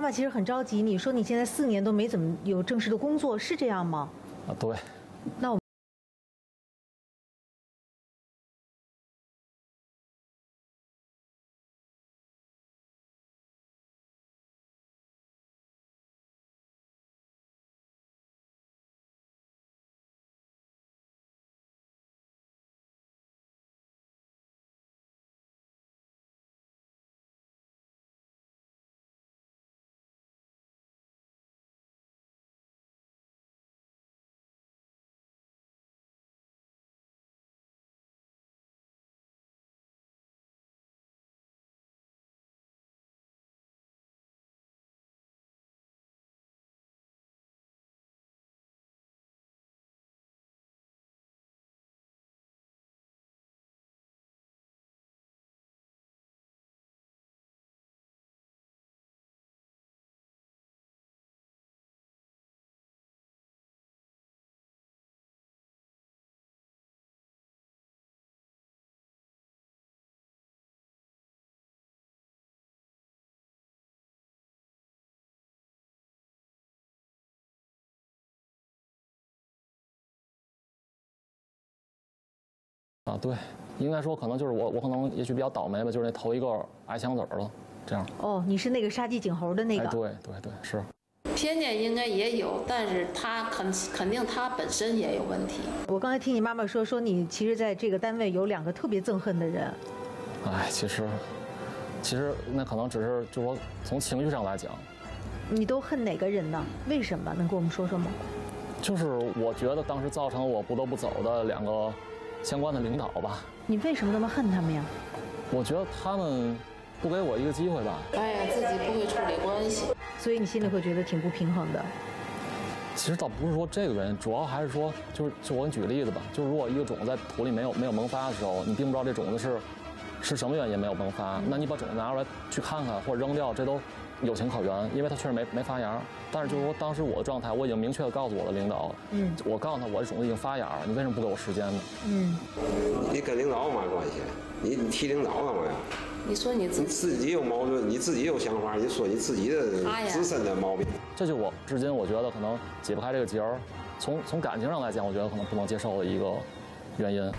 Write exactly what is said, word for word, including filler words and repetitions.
妈其实很着急，你说你现在四年都没怎么有正式的工作，是这样吗？ 啊，对。 那我。 啊，对，应该说可能就是我，我可能也许比较倒霉吧，就是那头一个挨枪子儿了，这样。 哦，你是那个杀鸡儆猴的那个。 哎，对对对，是。 偏见应该也有，但是他肯肯定他本身也有问题。 我刚才听你妈妈说，说你其实在这个单位有两个特别憎恨的人。 哎，其实，其实那可能只是就是说从情绪上来讲。 你都恨哪个人呢？为什么？能跟我们说说吗？ 就是我觉得当时造成我不得不走的两个。 相关的领导吧， 你为什么那么恨他们呀？ 我觉得他们不给我一个机会吧。 哎呀，自己不会处理关系， 所以你心里会觉得挺不平衡的。 其实倒不是说这个原因，主要还是说，就是就我给你举个例子吧，就是如果一个种子在土里没有没有萌发的时候，你并不知道这种子是是什么原因没有萌发，那你把种子拿出来去看看或者扔掉，这都有情可原，因为它确实没没发芽。但是就是说，当时我的状态，我已经明确的告诉我的领导，嗯，我告诉他我这种子已经发芽了，你为什么不给我时间呢？嗯， 你跟领导有嘛关系？你你提领导干嘛呀？ 你说你自你自己有矛盾，你自己有想法，你说你自己的自身的毛病。 这就我至今我觉得可能解不开这个结儿，从从感情上来讲，我觉得可能不能接受的一个原因。